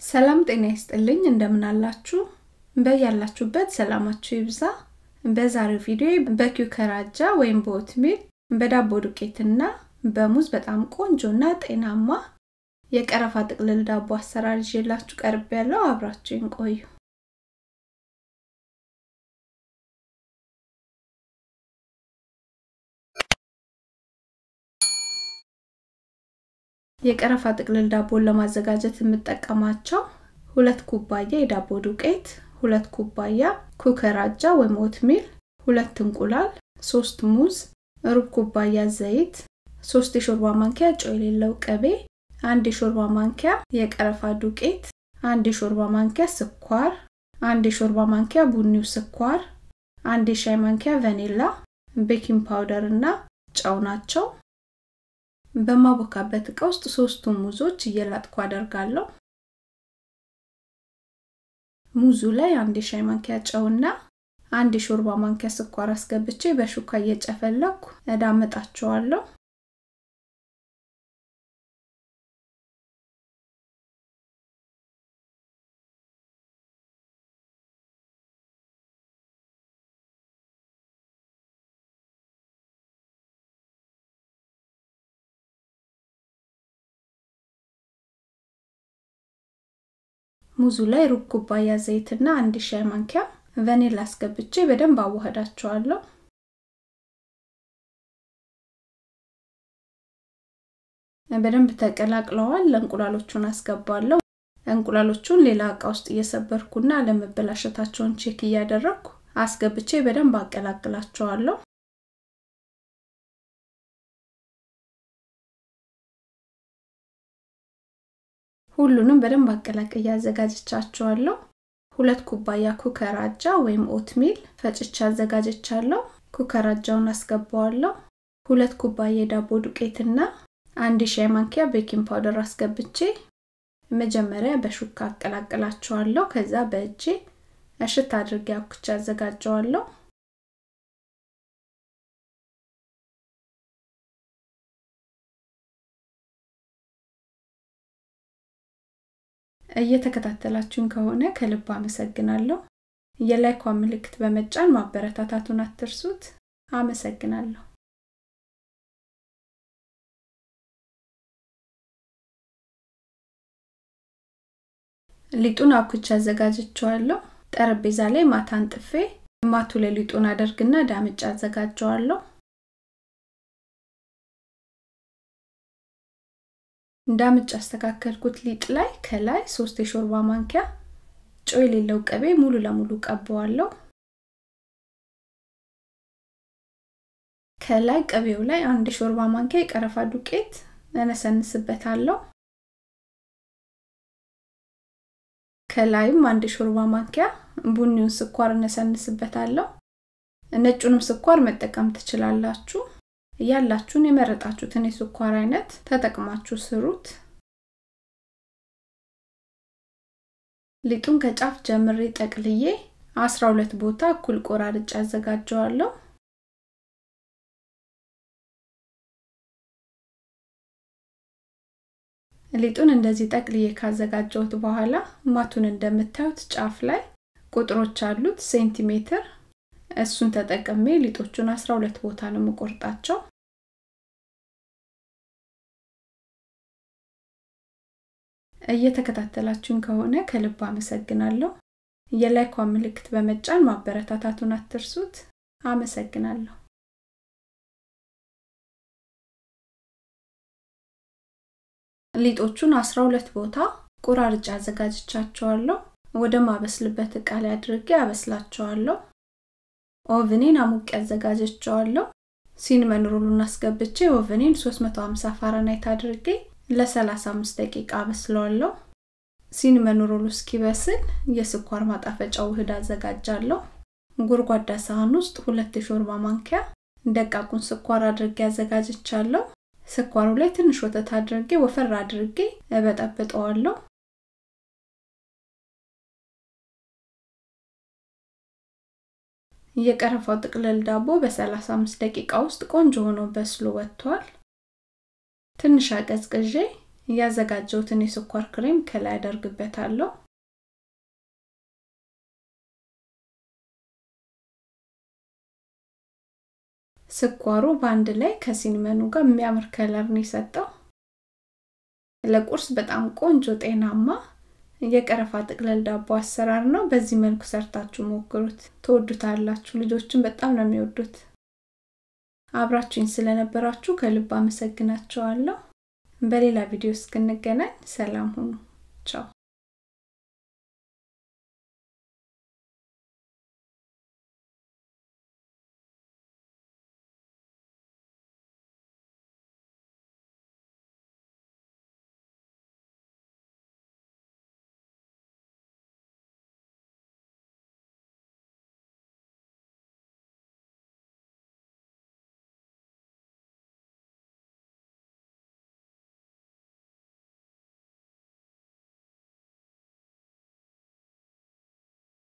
ሰላም ጤና ይስጥልኝ እንደምን አላችሁ በያላችሁበት ሰላማችሁ ይብዛ በዛሬው ቪዲዮ በኩከራጃ ወይም በኦትሚል በዳቦ ዱቄትና በሙዝ በጣም ቆንጆና ጤናማ የቀረፋ ጥቅልል ዳቦ አሰራር ይዤላችሁ ቀርቤያለሁ አብራችሁን ቆዩ የቀረፋ ጥቅልል ዳቦ ለማዘጋጀት የምጠቀማቸው 2 ኩባያ የዳቦ ዱቄት 2 ኩባያ ኩከራጃ ወይም ኦትሚል 2 እንቁላል 3 ሙዝ ሩብ ኩባያ ዘይት 3 የሾርባ ማንኪያ ጨው የሌለው ቅቤ 1 የሾርባ ማንኪያ የቀረፋ ዱቄት 1 የሾርባ ማንኪያ ስኳር 1 የሾርባ ማንኪያ ቡኒው ስኳር 1 የሻይ ማንኪያ ቫኒላ ቤኪንግ ፓውደር እና ጨው ናቸው በማቦካበት ዕቃ ውስጥ 3 ሙዞች እየላጥኩ አደርጋለሁ ሙዙ ላይ 1 የሻይ ማንኪያ ጨውና 1 የሾርባ ማንኪያ ስኳር አስገብቼ በሹካ እየጨፈለኩ እዳመጣቸዋለሁ ሙዙ ላይ ሩብ ኩባያ ዘይትና 1 ሻይ ማንኪያ ቫኒላ አስገብቼ በደንብ አዋህዳቸዋለሁ በደንብ ተቀላቅለዋል ለእንቁላሎቹን አስገባለሁ እንቁላሎቹን ሌላ ዕቃ ውስጥ እየሰበርኩና ለመበላሸታቸውን ቼክ እያደረኩ አስገብቼ በደንብ አቀላቅላቸዋለሁ ሁሉንም በደንብ አቀላቅያ አዘጋጅቻቸዋለሁ 2 ኩባያ ኩከራጃ ወይም ኦትሚል ፈጭቻ አዘጋጅቻለሁ ኩከራጃውን አስገባዋለሁ 2 ኩባያ ዳቦ ዱቄትና 1 ሻይ ማንኪያ ቤኪንግ ፓውደር አስገብቼ መጀመሪያ በሹካ አቀላቅላቸዋለሁ ከዛ በእጄ እሽት አድርጌ አኩቻ አዘጋጀዋለሁ እየተከታተላችሁን ከሆነ ከልብ አመሰግናለሁ የላይክ ምልክት በመጫን ማበረታታቱን አትርሱት አመሰግናለሁ ሊጡን አኩቻ አዘጋጅቻለሁ ጠረጴዛ ላይ ማታን ጥፌ ማቱ ላይ ሊጡን አደርግና ዳምጫ አዘጋጀዋለሁ ዳምጫ አስተካከልኩት ሊጥ ላይ ከላይ 3 የሾርባ ማንኪያ ጨው የሌለው ቅቤ ሙሉ ለሙሉ ቀባዋለሁ ከላይ ቅቤው ላይ 1 የሾርባ ማንኪያ የቀረፋ ዱቄት እነሰንስበታለሁ ከላይም 1 የሾርባ ማንኪያ ቡኒውን ስኳር እነሰንስበታለሁ ነጩንም ስኳር መጠቀም ትችላላችሁ ያላችሁን የመረጣችሁትን የስኳር አይነት ተጠቅማችሁ ስሩት ሊጡን ከጫፍ ጀምሬ ጠቅልዬ 12 ቦታ እኩል ቆራርጬ አዘጋጀዋለሁ ሊጡን እንደዚህ ጠቅልዬ ካዘጋጀሁት በኋላ ማቱን እንደምታዩት ጫፍ ላይ ቁጥሮች አሉት ሴንቲሜትር እሱን ተጠቅሜ ሊጦቹን 12 ቦታ ነው መቆርጣቸው እየተከታተላችሁን ከሆነ ከልብ አመሰግናለሁ የላይክ ምልክት በመጫን ማበረታታቱን አትርሱት አመሰግናለሁ ሊጦቹን 12 ቦታ ቆራርጬ አዘጋጅቻቸዋለሁ ወደ ማበስልበት ዕቃ ላይ አድርጌ አበስላቸዋለሁ ኦቨኔን አሙቄ አዘጋጅቻለሁ ሲንመን ሮሉን አስገብቼ ኦቨኔን 350 ፋራናይት አድርጌ ለ35 ደቂቃ አበስለዋለሁ ሲንመን ሮሉ እስኪበስል የስኳር ማጣፈጫው ውህድ አዘጋጃለሁ ጎርጓዳ ሳህን ውስጥ 2 የሾርባ ማንኪያ ደቃቁን ስኳር አድርጌ አዘጋጅቻለሁ ስኳሩ ላይ ትንሽ ወተት አድርጌ ወፈር አድርጌ እበጠብጠዋለሁ የቀረፋው ጥቅልል ዳቦ በ35 ደቂቃ ውስጥ ቆንጆ ሆኖ በስሎ ወጥቷል ትንሽ አቀዝቅዤ ያዘጋጀሁትን የስኳር ክሬም ከላይ አደርግበታለሁ ስኳሩ ባንድ ላይ ከሲንመኑ ጋር የሚያምር ከለር ነው የሰጠው ለቁርስ በጣም ቆንጆ ጤናማ የቀረፋ ጥቅለል ዳቦ አሰራር ነው በዚህ መልኩ ሰርታችሁ ሞክሩት ተወዱታላችሁ ልጆችን በጣም ነው የሚወዱት አብራችሁኝ ስለነበራችሁ ከልብ አመሰግናችኋለሁ በሌላ ቪዲዮ እስክንገናኝ ሰላም ሁኑ ቻው